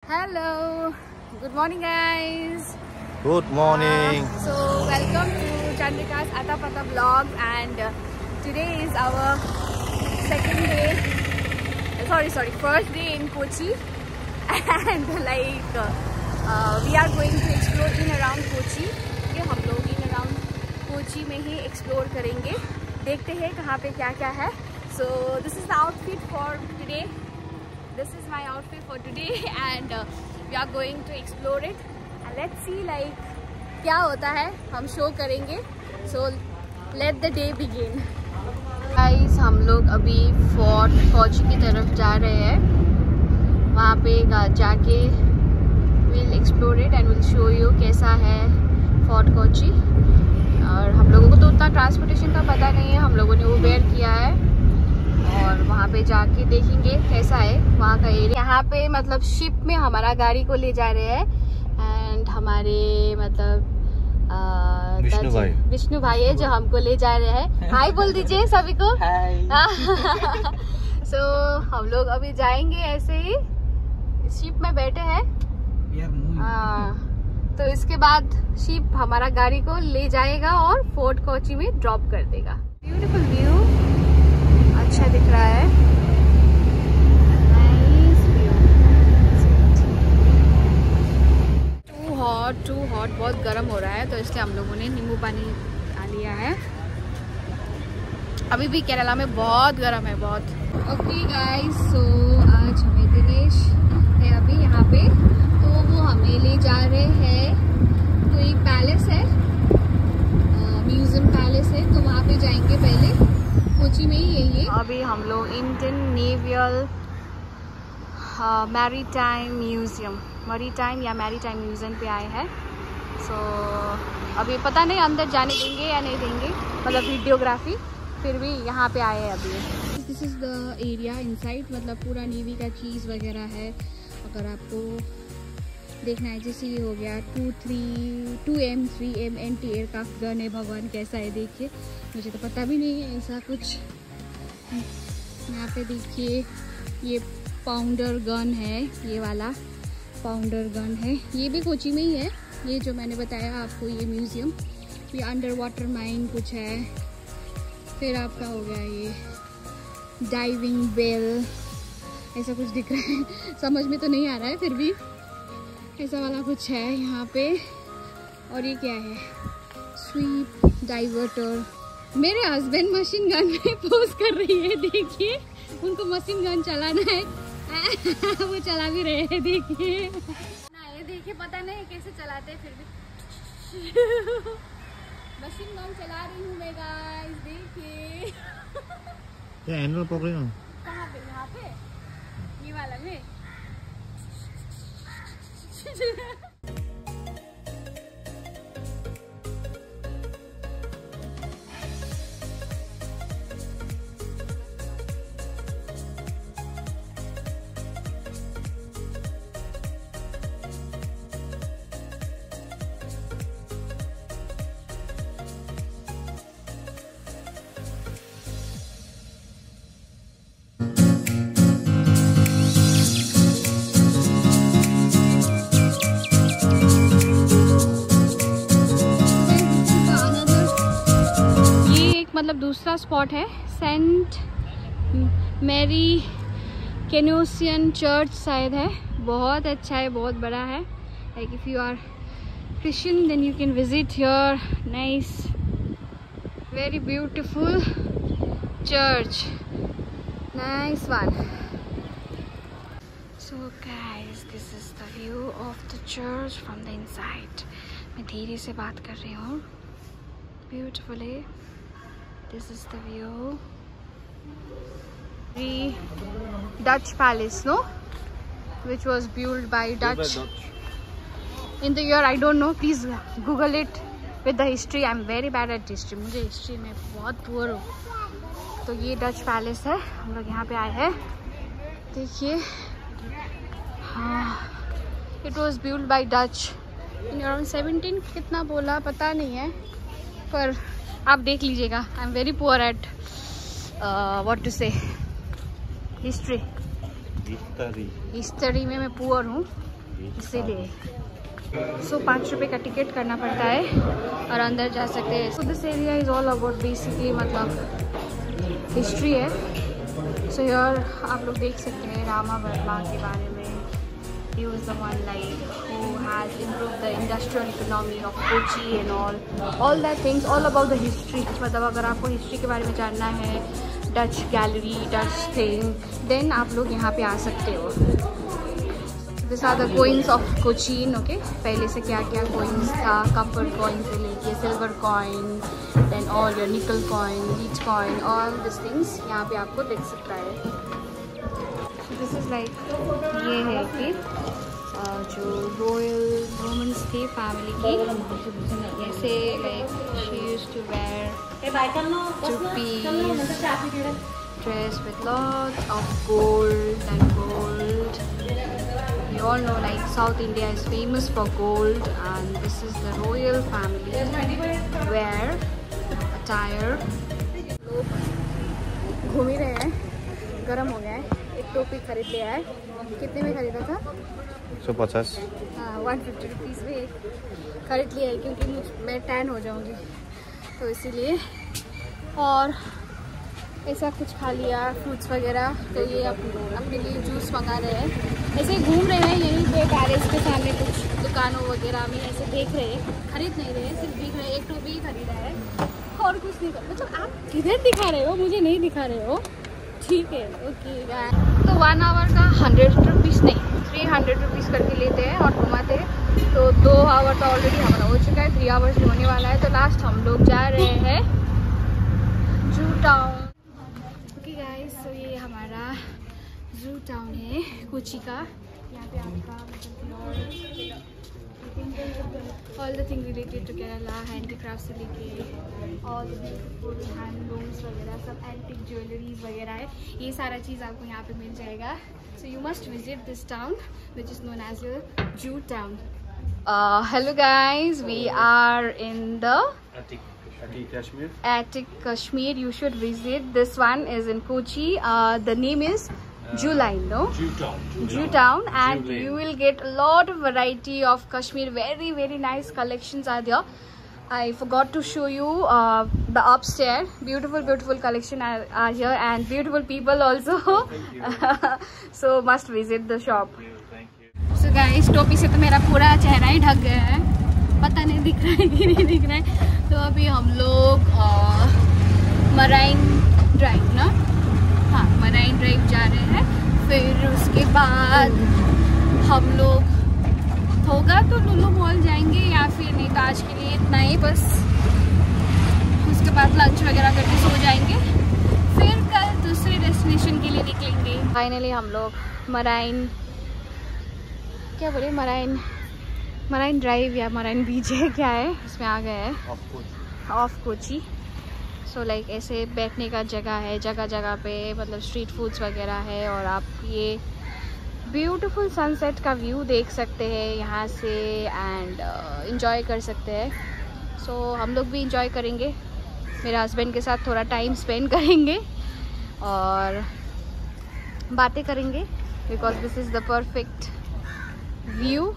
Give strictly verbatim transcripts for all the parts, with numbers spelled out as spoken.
Hello, good morning guys. Good morning. Uh, so welcome to Chandrika's Ata Pata vlog, and uh, today is our second day. Uh, sorry, sorry, first day in Kochi, and like uh, uh, we are going to explore in around Kochi. ये हम लोग in around Kochi में ही explore करेंगे. देखते हैं कहाँ पे क्या क्या है. So this is the outfit for today. This is my outfit for today, and uh, we are going to explore it. And let's see like क्या होता है, हम शो करेंगे. So let the day begin. Guys, हम लोग अभी fort Kochi की तरफ जा रहे हैं. वहाँ पे जाके we'll explore it and we'll show you कैसा है फोर्ट कोची. और हम लोगों को तो उतना ट्रांसपोर्टेशन का पता नहीं है, हम लोगों ने उबेर किया है और वहाँ पे जाके देखेंगे कैसा है वहाँ का एरिया. यहाँ पे मतलब शिप में हमारा गाड़ी को ले जा रहे हैं, एंड हमारे मतलब विष्णु भाई विष्णु भाई है जो हमको ले जा रहे हैं. हाय बोल दीजिए सभी को. सो so, हम लोग अभी जाएंगे ऐसे ही शिप में बैठे हैं. तो इसके बाद शिप हमारा गाड़ी को ले जाएगा और फोर्ट कोची में ड्रॉप कर देगा. ब्यूटीफुल व्यू, अच्छा दिख रहा है. Nice view. Too hot too hot बहुत गर्म हो रहा है, तो इसलिए हम लोगों ने नींबू पानी आ लिया है. अभी भी केरला में बहुत गर्म है, बहुत. ओके गाइस, सो आज हमें दिनेश है अभी यहाँ पे, तो वो हमें ले जा रहे हैं. तो एक पैलेस है, म्यूजियम पैलेस है, तो वहाँ पे जाएंगे पहले. कोची में ही है ये. अभी हम लोग Indian naval maritime museum maritime या मैरीटाइम म्यूजियम पे आए हैं. सो so, अभी पता नहीं अंदर जाने देंगे या नहीं देंगे, मतलब वीडियोग्राफी. फिर भी यहाँ पे आए हैं अभी. This is the area inside, मतलब पूरा नेवी का चीज़ वगैरह है. अगर आपको देखना है, जैसे ये हो गया two three two M three M anti aircraft gun है. भगवान कैसा है देखिए, मुझे तो पता भी नहीं है ऐसा कुछ. यहाँ पे देखिए ये पाउंडर गन है, ये वाला पाउंडर गन है. ये भी कोची में ही है, ये जो मैंने बताया आपको ये म्यूज़ियम. ये अंडर वाटर माइन कुछ है. फिर आपका हो गया ये डाइविंग बेल, ऐसा कुछ दिख रहा है, समझ में तो नहीं आ रहा है, फिर भी ऐसा वाला कुछ है यहाँ पे. और ये क्या है, स्वीप डाइवर्टर. मेरे हस्बैंड मशीन गन में पोज कर रही है, देखिए उनको मशीन गन चलाना है. वो चला भी रहे हैं, देखिए ना. ये देखिए पता नहीं कैसे चलाते हैं, फिर भी मशीन गन चला रही हूँ मैं गाइस, देखिए. क्या एनुअल प्रोग्राम कहाँ पे? यहाँ पे ये वाला में. मतलब दूसरा स्पॉट है, सेंट मैरी कैनोसियन चर्च शायद है. बहुत अच्छा है, बहुत बड़ा है. Like if you are Christian then you can visit here. Nice, very beautiful church, nice one. So guys, this is the view of the church from the inside. मैं धीरे से बात कर रही हूँ. ब्यूटीफुल है. This is the view. The Dutch palace, no? Which was built by Dutch. In the year I don't know. Please Google it with the history. I'm very bad at history. मुझे history में बहुत poor हूँ. तो ये Dutch palace है, हम लोग यहाँ पे आए हैं. देखिए, हाँ, it was built by Dutch in around seventeen कितना बोला पता नहीं है, पर आप देख लीजिएगा. I am very poor at what to say history. History history में मैं पुअर हूँ. इसीलिए सो so, पाँच रुपये का टिकट करना पड़ता है और अंदर जा सकते हैं। So this area is all about basically मतलब हिस्ट्री है। सो so, यार आप लोग देख सकते हैं रामा वर्मा के बारे में। He was the one like who has improved the industrial economy of Kochi and all all that things all about the history। मतलब अगर आपको हिस्ट्री के बारे में जानना है, Dutch gallery, Dutch thing, then आप लोग यहाँ पे आ सकते हो। This are the coins of Cochin. Okay, पहले से क्या क्या कोइंस था, कॉपर कॉइन से लेके silver coin, then all your nickel coin, leech coin, all this things यहाँ पे आपको दिख सकता है। दिस इज़ लाइक ये है कि जो रॉयल वुमेन्स थी फैमिली की, ऐसे like she used to wear two piece dress with lots of gold and gold. You all know like South India is famous for gold, and this is the royal family wear attire. लोग घूम ही रहे हैं, गर्म हो गया है। एक टोपी खरीद लिया है। कितने में खरीदा था? सौ पचास। हाँ, वन फिफ्टी रुपीज़ में एक खरीद लिया है क्योंकि मुझ मैं टैन हो जाऊँगी तो इसीलिए। और ऐसा कुछ खा लिया, फ्रूट्स वगैरह। तो ये अप, अपने लिए जूस मंगा रहे हैं। ऐसे घूम रहे हैं यहीं पे पैलेस के सामने कुछ दुकानों वगैरह में, ऐसे देख रहे हैं, खरीद नहीं रहे हैं, सिर्फ देख रहे हैं। एक टोपी ही खरीदा है और कुछ नहीं कर, मतलब आप किधर दिखा रहे हो, मुझे नहीं दिखा रहे हो, ठीक है। ओके तो वन आवर का हंड्रेड रुपीज़ नहीं थ्री हंड्रेड रुपीज़ करके लेते हैं और घुमाते हैं। तो दो आवर तो ऑलरेडी हमारा हो चुका है, थ्री आवर्स भी होने वाला है। तो लास्ट हम लोग जा रहे हैं जू टाउन। ओके गाइस, तो ये हमारा जू टाउन है कोची का। यहाँ पे आपका all the thing related to Kerala, handicraft से लेके ऑल ब्यूटीफुल हैंडलूम्स वगैरह, सब एंटिक ज्वेलरीज वगैरह है। ये सारा चीज़ आपको यहाँ पे मिल जाएगा। So you must visit this town which is known as Jew town. Hello guys, we are in the Attic Kashmir. Attic Kashmir. You should visit. This one is in Kochi. Uh, the name is Uh, Jew Line, no? Jew Town. Jew Town, and Jew Lane. you will get a lot of variety of Kashmir. Very very nice collections are there. I forgot to show you uh, the upstairs. Beautiful beautiful collection are, are here, and beautiful people also. So must visit the shop. Thank you. So guys, टोपी से तो मेरा पूरा चेहरा ही ढक गया है, पता नहीं दिख रहा है कि नहीं दिख रहा है। तो अभी हम लोग मराइन ड्राइव ना हाँ मराइन ड्राइव जा रहे हैं। फिर उसके बाद हम लोग होगा तो लुलु मॉल जाएंगे, या फिर नहीं तो आज के लिए इतना ही बस। उसके बाद लंच वगैरह करके सो जाएंगे, फिर कल दूसरे डेस्टिनेशन के लिए निकलेंगे। फाइनली हम लोग मराइन क्या बोले मराइन मराइन ड्राइव या मराइन बीच है क्या है, इसमें आ गए हैं ऑफ कोची। सो लाइक ऐसे बैठने का जगह है, जगह जगह पे मतलब स्ट्रीट फूड्स वगैरह है, और आप ये ब्यूटीफुल सनसेट का व्यू देख सकते हैं यहाँ से एंड एंजॉय कर सकते हैं। सो so, हम लोग भी एंजॉय करेंगे, मेरे हस्बैंड के साथ थोड़ा टाइम स्पेंड करेंगे और बातें करेंगे, because this is the perfect view.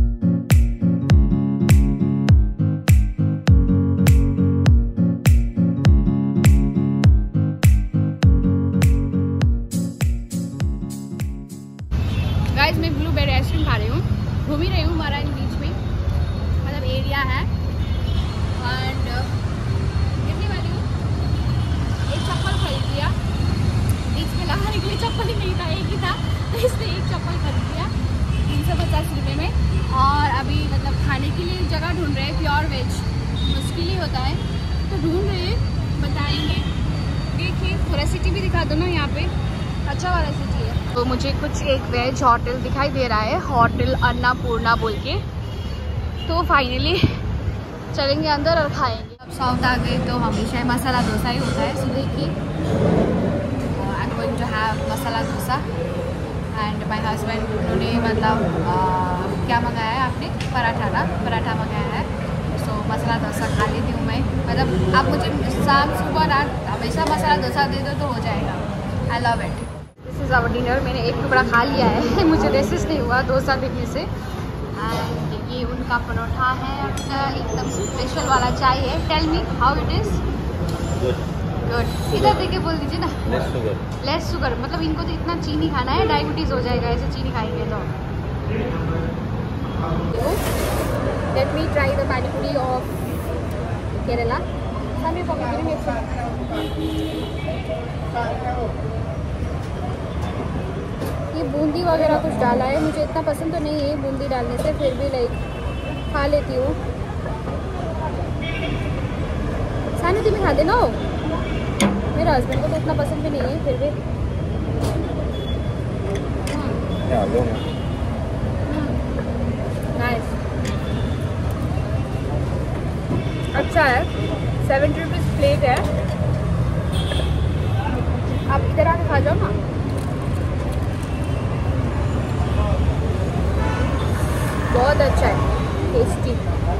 Guys मैं ब्लूबेरी आइसक्रीम खा रही हूँ, घूम ही रही हूँ मराइन बीच में, मतलब एरिया है। एंड कितनी वाली हूँ, एक चप्पल खरीद लिया, बीच में लगाने के लिए चप्पल ही नहीं था, एक ही था, तो इसलिए एक चप्पल खरीद लिया तीन सौ पचास रुपये में। और अभी मतलब खाने के लिए जगह ढूंढ रहे हैं, प्योर वेज मुश्किल ही होता है तो ढूंढ रहे हैं, बताएंगे। देखिए पूरा सिटी भी दिखा दो ना, यहाँ पे अच्छा वाला सिटी है। तो मुझे कुछ एक वेज होटल दिखाई दे रहा है, होटल अन्नपूर्णा बोल के। तो फाइनली चलेंगे अंदर और खाएंगे। अब साउथ आ गए तो हमेशा मसाला डोसा ही होता है। सो देखिए I am going to have masala dosa and my husband उन्होंने मतलब uh, क्या मंगाया है आपने, पराठा ना पराठा मंगाया है। सो so, मसाला डोसा खा लेती हूँ मैं, मतलब आप मुझे शाम सुबह रात हमेशा मसाला डोसा दे दो तो हो जाएगा। I love it. This is is our dinner. मैंने एक टुकड़ा खा लिया है मुझे रेसिस्ट नहीं हुआ डोसा देखने से। एंड ये उनका परोठा है, एकदम स्पेशल वाला चाय है। Tell me how it is. Good. इधर देख के बोल दीजिए ना। Less sugar. लेस शुगर मतलब इनको तो इतना चीनी खाना है, डायबिटीज़ हो जाएगा ऐसे चीनी खाएंगे तो। लेट मी ट्राई द पानी पूरी ऑफ केरला। ये बूंदी वगैरह कुछ डाला है, मुझे इतना पसंद तो नहीं है बूंदी डालने से, फिर भी लाइक खा लेती हूँ। सानू तुम्हें खा देना हो, मेरे हस्बैंड को तो इतना पसंद भी नहीं है, फिर भी नाइस, अच्छा है। सेवेंटी रुपीज़ प्लेट है। आप इधर आके खा जाओ ना। बहुत अच्छा है, tasty.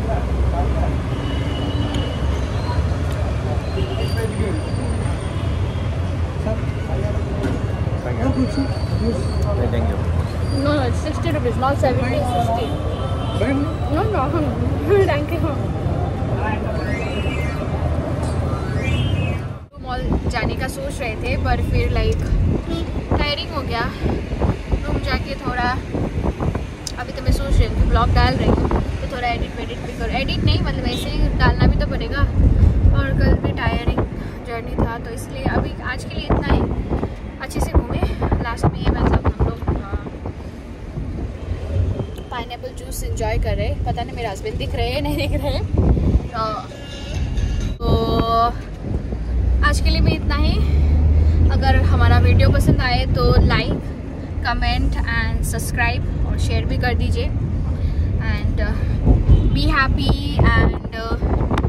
Thank you. No, no, it's sixty rupees, not seventy, sixty. No, no, thank you. Mall जाने का सोच रहे थे पर फिर लाइक टायरिंग हो गया, रूम जाके थोड़ा, अभी तो मैं सोच रही हूँ कि ब्लॉग डाल रही हूँ तो थोड़ा एडिट वेडिट भी करो। एडिट नहीं मतलब ऐसे ही डालना भी तो पड़ेगा, और कल भी टायरिंग जर्नी था तो इसलिए अभी आज के लिए इतना ही। अच्छे से घूमे लास्ट में, ये मतलब हम लोग पाइनएप्पल जूस एंजॉय कर रहे हैं। पता नहीं मेरे हस्बैंड दिख रहे हैं नहीं दिख रहे हैं। तो, तो आज के लिए भी इतना ही। अगर हमारा वीडियो पसंद आए तो लाइक, कमेंट एंड सब्सक्राइब और शेयर भी कर दीजिए। And be happy and